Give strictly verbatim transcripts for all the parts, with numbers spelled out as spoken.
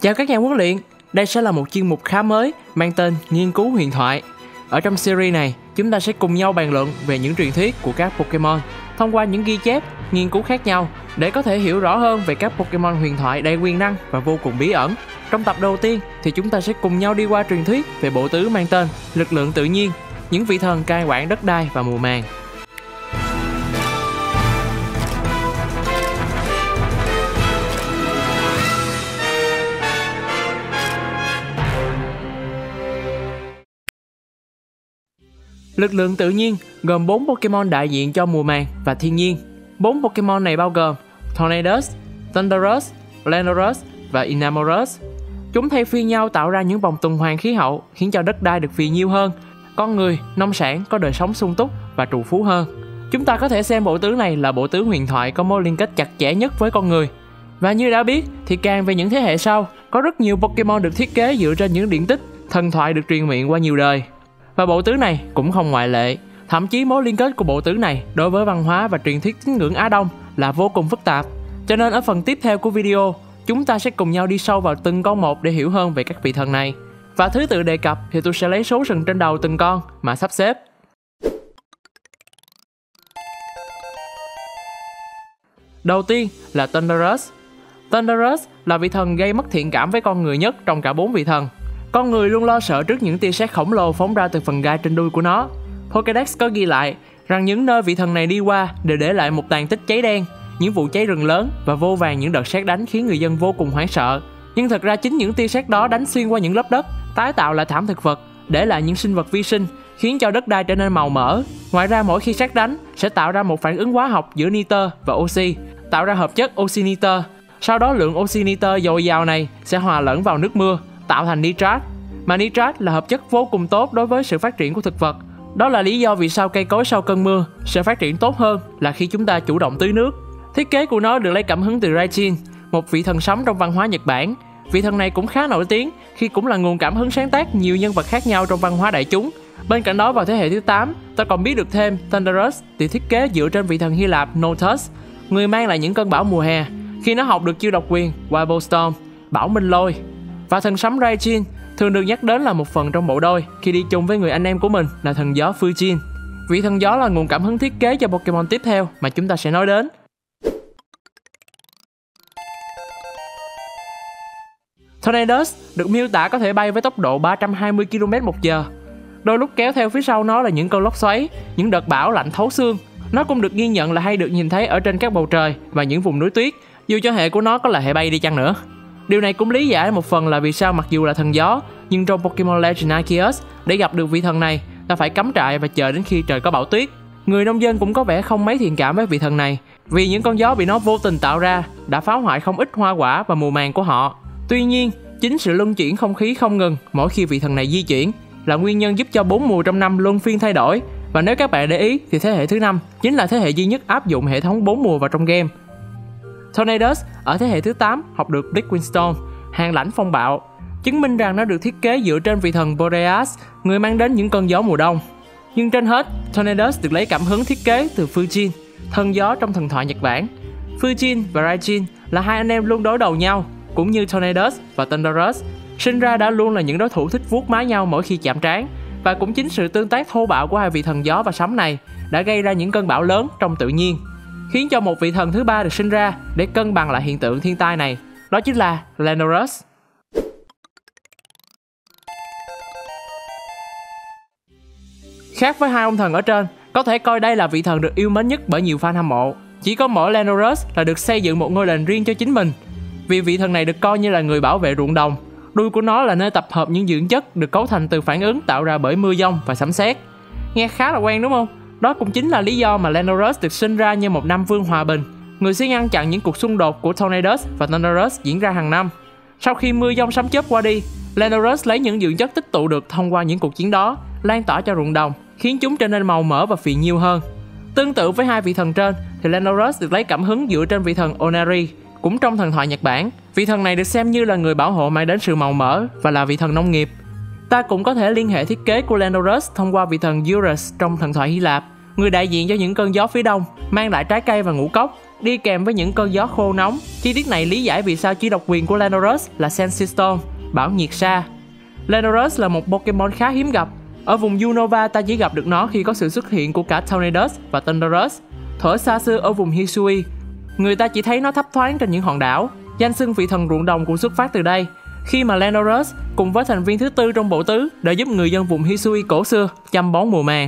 Chào các nhà huấn luyện, đây sẽ là một chuyên mục khá mới mang tên Nghiên cứu huyền thoại. Ở trong series này, chúng ta sẽ cùng nhau bàn luận về những truyền thuyết của các Pokemon thông qua những ghi chép, nghiên cứu khác nhau để có thể hiểu rõ hơn về các Pokemon huyền thoại đầy quyền năng và vô cùng bí ẩn. Trong tập đầu tiên thì chúng ta sẽ cùng nhau đi qua truyền thuyết về bộ tứ mang tên Lực lượng tự nhiên, những vị thần cai quản đất đai và mùa màng. Lực lượng tự nhiên gồm bốn Pokemon đại diện cho mùa màng và thiên nhiên. bốn Pokemon này bao gồm Tornadus, Thundurus, Landorus và Enamorus. Chúng thay phiên nhau tạo ra những vòng tuần hoàn khí hậu, khiến cho đất đai được phì nhiêu hơn, con người, nông sản có đời sống sung túc và trù phú hơn. Chúng ta có thể xem bộ tứ này là bộ tứ huyền thoại có mối liên kết chặt chẽ nhất với con người. Và như đã biết thì càng về những thế hệ sau, có rất nhiều Pokemon được thiết kế dựa trên những điển tích, thần thoại được truyền miệng qua nhiều đời. Và bộ tứ này cũng không ngoại lệ. Thậm chí mối liên kết của bộ tứ này đối với văn hóa và truyền thuyết tín ngưỡng Á Đông là vô cùng phức tạp. Cho nên ở phần tiếp theo của video, chúng ta sẽ cùng nhau đi sâu vào từng con một để hiểu hơn về các vị thần này. Và thứ tự đề cập thì tôi sẽ lấy số sừng trên đầu từng con mà sắp xếp. Đầu tiên là Thundurus. Thundurus là vị thần gây mất thiện cảm với con người nhất trong cả bốn vị thần. Con người luôn lo sợ trước những tia sét khổng lồ phóng ra từ phần gai trên đuôi của nó. Pokédex có ghi lại rằng những nơi vị thần này đi qua đều để lại một tàn tích cháy đen, những vụ cháy rừng lớn và vô vàn những đợt sét đánh khiến người dân vô cùng hoảng sợ. Nhưng thật ra chính những tia sét đó đánh xuyên qua những lớp đất, tái tạo lại thảm thực vật, để lại những sinh vật vi sinh, khiến cho đất đai trở nên màu mỡ. Ngoài ra mỗi khi sét đánh sẽ tạo ra một phản ứng hóa học giữa nitơ và oxy, tạo ra hợp chất oxy nitơ. Sau đó lượng oxy nitơ dồi dào này sẽ hòa lẫn vào nước mưa, tạo thành nitrat. Mà nitrat là hợp chất vô cùng tốt đối với sự phát triển của thực vật. Đó là lý do vì sao cây cối sau cơn mưa sẽ phát triển tốt hơn là khi chúng ta chủ động tưới nước. Thiết kế của nó được lấy cảm hứng từ Raijin, một vị thần sấm trong văn hóa Nhật Bản. Vị thần này cũng khá nổi tiếng khi cũng là nguồn cảm hứng sáng tác nhiều nhân vật khác nhau trong văn hóa đại chúng. Bên cạnh đó vào thế hệ thứ tám, ta còn biết được thêm Thundurus được thiết kế dựa trên vị thần Hy Lạp Notus, người mang lại những cơn bão mùa hè khi nó học được chiêu độc quyền Wild Storm, bão minh lôi. Và thần sấm Raijin thường được nhắc đến là một phần trong bộ đôi khi đi chung với người anh em của mình là thần gió Fujin. Vị thần gió là nguồn cảm hứng thiết kế cho Pokemon tiếp theo mà chúng ta sẽ nói đến. Tornadus được miêu tả có thể bay với tốc độ ba trăm hai mươi ki lô mét một giờ. Đôi lúc kéo theo phía sau nó là những cơn lốc xoáy, những đợt bão lạnh thấu xương. Nó cũng được ghi nhận là hay được nhìn thấy ở trên các bầu trời và những vùng núi tuyết, dù cho hệ của nó có là hệ bay đi chăng nữa. Điều này cũng lý giải một phần là vì sao mặc dù là thần gió, nhưng trong Pokemon Legend Arceus, để gặp được vị thần này, ta phải cắm trại và chờ đến khi trời có bão tuyết. Người nông dân cũng có vẻ không mấy thiện cảm với vị thần này, vì những con gió bị nó vô tình tạo ra đã phá hoại không ít hoa quả và mùa màng của họ. Tuy nhiên, chính sự luân chuyển không khí không ngừng mỗi khi vị thần này di chuyển là nguyên nhân giúp cho bốn mùa trong năm luân phiên thay đổi. Và nếu các bạn để ý thì thế hệ thứ năm chính là thế hệ duy nhất áp dụng hệ thống bốn mùa vào trong game. Tornadus ở thế hệ thứ tám học được Blink Windstorm, hàng lãnh phong bạo, chứng minh rằng nó được thiết kế dựa trên vị thần Boreas, người mang đến những cơn gió mùa đông. Nhưng trên hết, Tornadus được lấy cảm hứng thiết kế từ Fujin, thần gió trong thần thoại Nhật Bản. Fujin và Raijin là hai anh em luôn đối đầu nhau, cũng như Tornadus và Thundurus, sinh ra đã luôn là những đối thủ thích vuốt má nhau mỗi khi chạm trán. Và cũng chính sự tương tác thô bạo của hai vị thần gió và sấm này đã gây ra những cơn bão lớn trong tự nhiên, khiến cho một vị thần thứ ba được sinh ra để cân bằng lại hiện tượng thiên tai này. Đó chính là Landorus. Khác với hai ông thần ở trên, có thể coi đây là vị thần được yêu mến nhất bởi nhiều fan hâm mộ. Chỉ có mỗi Landorus là được xây dựng một ngôi đền riêng cho chính mình, vì vị thần này được coi như là người bảo vệ ruộng đồng. Đuôi của nó là nơi tập hợp những dưỡng chất được cấu thành từ phản ứng tạo ra bởi mưa dông và sấm sét. Nghe khá là quen đúng không? Đó cũng chính là lý do mà Landorus được sinh ra như một nam vương hòa bình, người sẽ ngăn chặn những cuộc xung đột của Tornadus và Thundurus diễn ra hàng năm. Sau khi mưa dông sấm chớp qua đi, Landorus lấy những dưỡng chất tích tụ được thông qua những cuộc chiến đó, lan tỏa cho ruộng đồng, khiến chúng trở nên màu mỡ và phì nhiêu hơn. Tương tự với hai vị thần trên, thì Landorus được lấy cảm hứng dựa trên vị thần Onari, cũng trong thần thoại Nhật Bản. Vị thần này được xem như là người bảo hộ mang đến sự màu mỡ và là vị thần nông nghiệp. Ta cũng có thể liên hệ thiết kế của Landorus thông qua vị thần Eurus trong thần thoại Hy Lạp, người đại diện cho những cơn gió phía đông, mang lại trái cây và ngũ cốc, đi kèm với những cơn gió khô nóng. Chi tiết này lý giải vì sao chỉ độc quyền của Lennorus là Sensistone, bão nhiệt sa. Lennorus là một Pokemon khá hiếm gặp. Ở vùng Unova ta chỉ gặp được nó khi có sự xuất hiện của cả Tornadus và Thundurus. Thuở xa xưa ở vùng Hisui, người ta chỉ thấy nó thấp thoáng trên những hòn đảo. Danh xưng vị thần ruộng đồng cũng xuất phát từ đây, khi mà Lennorus cùng với thành viên thứ tư trong bộ tứ đã giúp người dân vùng Hisui cổ xưa chăm bón mùa màng.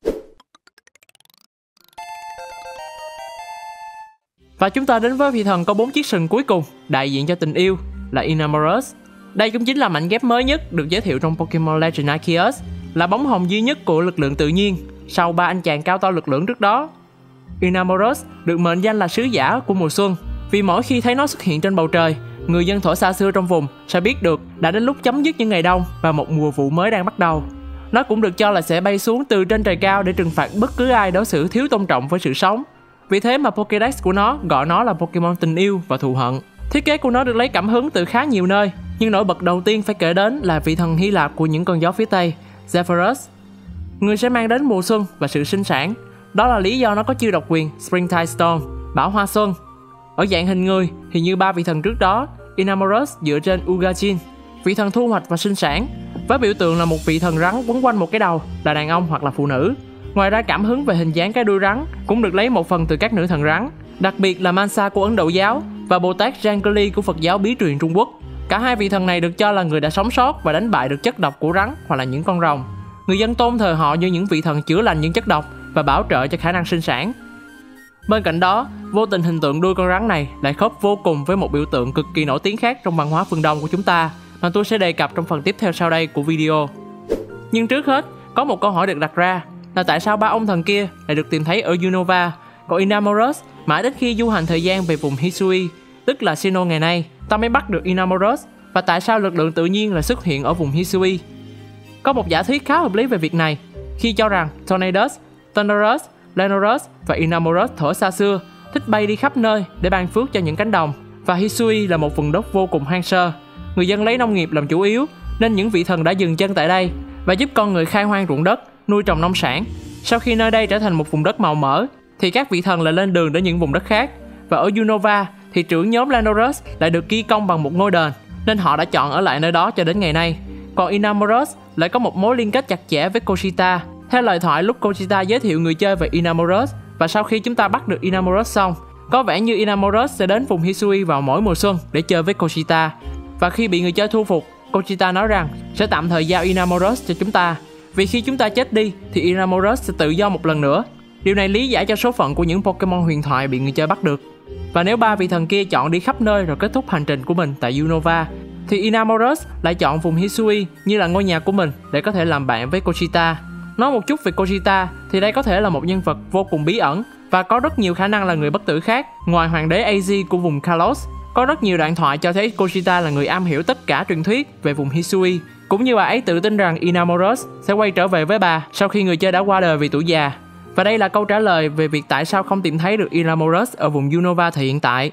Và chúng ta đến với vị thần có bốn chiếc sừng cuối cùng, đại diện cho tình yêu, là Enamorus. Đây cũng chính là mảnh ghép mới nhất được giới thiệu trong Pokemon Legend Arceus, là bóng hồng duy nhất của lực lượng tự nhiên sau ba anh chàng cao to lực lưỡng trước đó. Enamorus được mệnh danh là sứ giả của mùa xuân, vì mỗi khi thấy nó xuất hiện trên bầu trời, người dân thuở xa xưa trong vùng sẽ biết được đã đến lúc chấm dứt những ngày đông và một mùa vụ mới đang bắt đầu. Nó cũng được cho là sẽ bay xuống từ trên trời cao để trừng phạt bất cứ ai đối xử thiếu tôn trọng với sự sống. Vì thế mà Pokédex của nó gọi nó là Pokemon tình yêu và thù hận. Thiết kế của nó được lấy cảm hứng từ khá nhiều nơi, nhưng nổi bật đầu tiên phải kể đến là vị thần Hy Lạp của những cơn gió phía Tây, Zephyrus. Người sẽ mang đến mùa xuân và sự sinh sản. Đó là lý do nó có chiêu độc quyền Springtide Storm, bão hoa xuân. Ở dạng hình người thì như ba vị thần trước đó, Enamorus dựa trên Ugajin, vị thần thu hoạch và sinh sản, với biểu tượng là một vị thần rắn quấn quanh một cái đầu, là đàn ông hoặc là phụ nữ. Ngoài ra, cảm hứng về hình dáng cái đuôi rắn cũng được lấy một phần từ các nữ thần rắn, đặc biệt là Mansa của Ấn Độ giáo và Bồ Tát Jangkali của Phật giáo bí truyền Trung Quốc. Cả hai vị thần này được cho là người đã sống sót và đánh bại được chất độc của rắn hoặc là những con rồng. Người dân tôn thờ họ như những vị thần chữa lành những chất độc và bảo trợ cho khả năng sinh sản. Bên cạnh đó, vô tình hình tượng đuôi con rắn này lại khớp vô cùng với một biểu tượng cực kỳ nổi tiếng khác trong văn hóa phương Đông của chúng ta, mà tôi sẽ đề cập trong phần tiếp theo sau đây của video. Nhưng trước hết, có một câu hỏi được đặt ra là tại sao ba ông thần kia lại được tìm thấy ở Unova, còn Enamorus mãi đến khi du hành thời gian về vùng Hisui, tức là Sinnoh ngày nay, ta mới bắt được Enamorus, và tại sao lực lượng tự nhiên lại xuất hiện ở vùng Hisui. Có một giả thuyết khá hợp lý về việc này, khi cho rằng Tornadus, Thundurus, Lennorus và Enamorus thuở xa xưa thích bay đi khắp nơi để ban phước cho những cánh đồng, và Hisui là một vùng đất vô cùng hoang sơ. Người dân lấy nông nghiệp làm chủ yếu, nên những vị thần đã dừng chân tại đây và giúp con người khai hoang ruộng đất, nuôi trồng nông sản. Sau khi nơi đây trở thành một vùng đất màu mỡ, thì các vị thần lại lên đường đến những vùng đất khác. Và ở Unova thì trưởng nhóm Lennorus lại được ghi công bằng một ngôi đền, nên họ đã chọn ở lại nơi đó cho đến ngày nay. Còn Enamorus lại có một mối liên kết chặt chẽ với Koshita. Theo lời thoại lúc Koshita giới thiệu người chơi về Enamorus, và sau khi chúng ta bắt được Enamorus xong, có vẻ như Enamorus sẽ đến vùng Hisui vào mỗi mùa xuân để chơi với Koshita. Và khi bị người chơi thu phục, Koshita nói rằng sẽ tạm thời giao Enamorus cho chúng ta, vì khi chúng ta chết đi thì Enamorus sẽ tự do một lần nữa. Điều này lý giải cho số phận của những Pokemon huyền thoại bị người chơi bắt được. Và nếu ba vị thần kia chọn đi khắp nơi rồi kết thúc hành trình của mình tại Unova, thì Enamorus lại chọn vùng Hisui như là ngôi nhà của mình để có thể làm bạn với Koshita. Nói một chút về Koshita thì đây có thể là một nhân vật vô cùng bí ẩn và có rất nhiều khả năng là người bất tử khác. Ngoài hoàng đế a giê của vùng Kalos, có rất nhiều đoạn thoại cho thấy Koshita là người am hiểu tất cả truyền thuyết về vùng Hisui, cũng như bà ấy tự tin rằng Enamorus sẽ quay trở về với bà sau khi người chơi đã qua đời vì tuổi già. Và đây là câu trả lời về việc tại sao không tìm thấy được Enamorus ở vùng Unova thời hiện tại.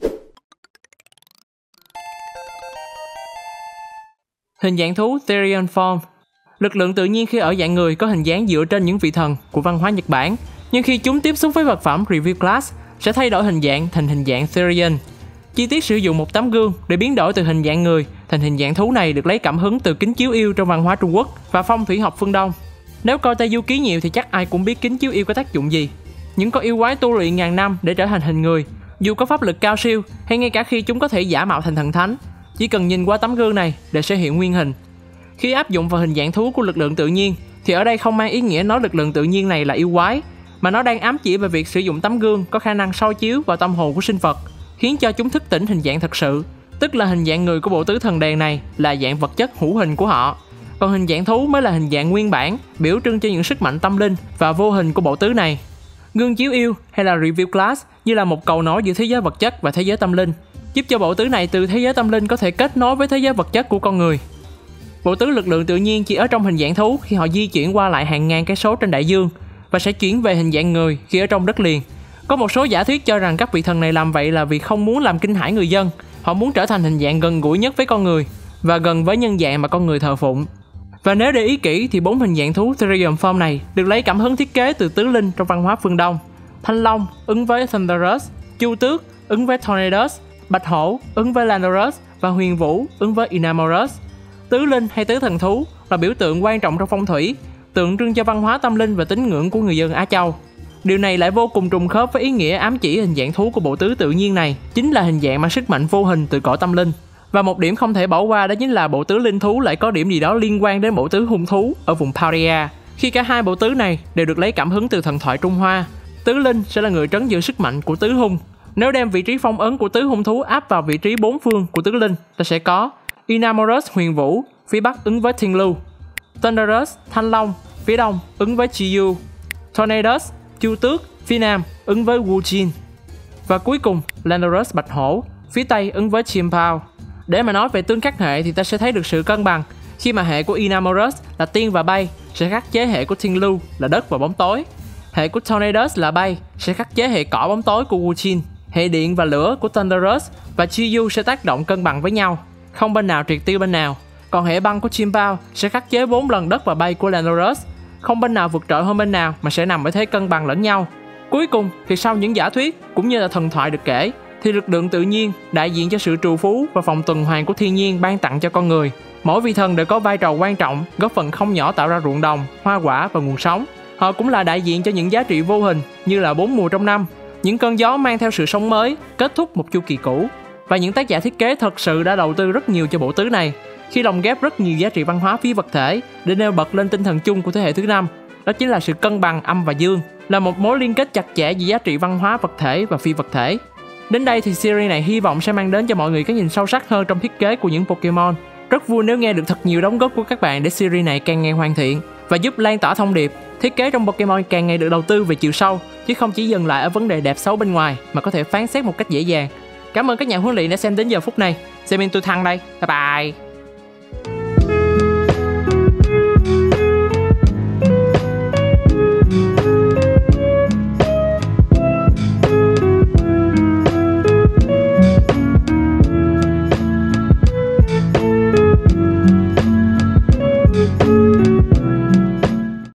Hình dạng thú Therian Form. Lực lượng tự nhiên khi ở dạng người có hình dáng dựa trên những vị thần của văn hóa Nhật Bản, nhưng khi chúng tiếp xúc với vật phẩm Review Class sẽ thay đổi hình dạng thành hình dạng Therian. Chi tiết sử dụng một tấm gương để biến đổi từ hình dạng người thành hình dạng thú này được lấy cảm hứng từ kính chiếu yêu trong văn hóa Trung Quốc và phong thủy học phương Đông. Nếu coi Tây Du Ký nhiều thì chắc ai cũng biết kính chiếu yêu có tác dụng gì. Những con yêu quái tu luyện ngàn năm để trở thành hình người, dù có pháp lực cao siêu hay ngay cả khi chúng có thể giả mạo thành thần thánh, chỉ cần nhìn qua tấm gương này để sẽ hiện nguyên hình. Khi áp dụng vào hình dạng thú của lực lượng tự nhiên thì ở đây không mang ý nghĩa nói lực lượng tự nhiên này là yêu quái, mà nó đang ám chỉ về việc sử dụng tấm gương có khả năng soi chiếu vào tâm hồn của sinh vật, khiến cho chúng thức tỉnh hình dạng thật sự, tức là hình dạng người của bộ tứ thần đèn này là dạng vật chất hữu hình của họ, còn hình dạng thú mới là hình dạng nguyên bản, biểu trưng cho những sức mạnh tâm linh và vô hình của bộ tứ này. Gương chiếu yêu hay là Review Class như là một cầu nối giữa thế giới vật chất và thế giới tâm linh, giúp cho bộ tứ này từ thế giới tâm linh có thể kết nối với thế giới vật chất của con người. Bộ tứ lực lượng tự nhiên chỉ ở trong hình dạng thú khi họ di chuyển qua lại hàng ngàn cây số trên đại dương, và sẽ chuyển về hình dạng người khi ở trong đất liền. Có một số giả thuyết cho rằng các vị thần này làm vậy là vì không muốn làm kinh hãi người dân, họ muốn trở thành hình dạng gần gũi nhất với con người và gần với nhân dạng mà con người thờ phụng. Và nếu để ý kỹ thì bốn hình dạng thú Therian Form này được lấy cảm hứng thiết kế từ tứ linh trong văn hóa phương Đông. Thanh Long ứng với Thundurus, Chu Tước ứng với Tornadus, Bạch Hổ ứng với Landorus và Huyền Vũ ứng với Inamoros. Tứ linh hay tứ thần thú là biểu tượng quan trọng trong phong thủy, tượng trưng cho văn hóa tâm linh và tín ngưỡng của người dân Á Châu. Điều này lại vô cùng trùng khớp với ý nghĩa ám chỉ hình dạng thú của bộ tứ tự nhiên này chính là hình dạng mang sức mạnh vô hình từ cõi tâm linh. Và một điểm không thể bỏ qua đó chính là bộ tứ linh thú lại có điểm gì đó liên quan đến bộ tứ hung thú ở vùng Paldea, khi cả hai bộ tứ này đều được lấy cảm hứng từ thần thoại Trung Hoa. Tứ linh sẽ là người trấn giữ sức mạnh của tứ hung. Nếu đem vị trí phong ấn của tứ hung thú áp vào vị trí bốn phương của tứ linh, ta sẽ có Inamoros Huyền Vũ, phía bắc ứng với Thiên Lưu; Thunderous Thanh Long, phía đông ứng với Chiyu; Tornadus Chu Tước, phía nam ứng với Wu Jin; và cuối cùng Landorus Bạch Hổ, phía tây ứng với Chien-Pao. Để mà nói về tương khắc hệ thì ta sẽ thấy được sự cân bằng, khi mà hệ của Inamoros là tiên và bay sẽ khắc chế hệ của Thiên Lưu là đất và bóng tối. Hệ của Tornadus là bay sẽ khắc chế hệ cỏ bóng tối của Wu Jin. Hệ điện và lửa của Thunderous và Chiyu sẽ tác động cân bằng với nhau, không bên nào triệt tiêu bên nào. Còn hệ băng của Chien-Pao sẽ khắc chế bốn lần đất và bay của Landorus, không bên nào vượt trội hơn bên nào mà sẽ nằm ở thế cân bằng lẫn nhau. Cuối cùng thì sau những giả thuyết cũng như là thần thoại được kể, thì lực lượng tự nhiên đại diện cho sự trù phú và phòng tuần hoàn của thiên nhiên ban tặng cho con người. Mỗi vị thần đều có vai trò quan trọng, góp phần không nhỏ tạo ra ruộng đồng, hoa quả và nguồn sống. Họ cũng là đại diện cho những giá trị vô hình như là bốn mùa trong năm, những cơn gió mang theo sự sống mới, kết thúc một chu kỳ cũ. Và những tác giả thiết kế thật sự đã đầu tư rất nhiều cho bộ tứ này, khi lồng ghép rất nhiều giá trị văn hóa phi vật thể để nêu bật lên tinh thần chung của thế hệ thứ năm. Đó chính là sự cân bằng âm và dương, là một mối liên kết chặt chẽ giữa giá trị văn hóa vật thể và phi vật thể. Đến đây thì series này hy vọng sẽ mang đến cho mọi người cái nhìn sâu sắc hơn trong thiết kế của những Pokemon. Rất vui nếu nghe được thật nhiều đóng góp của các bạn để series này càng ngày hoàn thiện và giúp lan tỏa thông điệp thiết kế trong Pokemon càng ngày được đầu tư về chiều sâu, chứ không chỉ dừng lại ở vấn đề đẹp xấu bên ngoài mà có thể phán xét một cách dễ dàng. Cảm ơn các nhà huấn luyện đã xem đến giờ phút này. Semin tôi Thăng đây. Bye bye.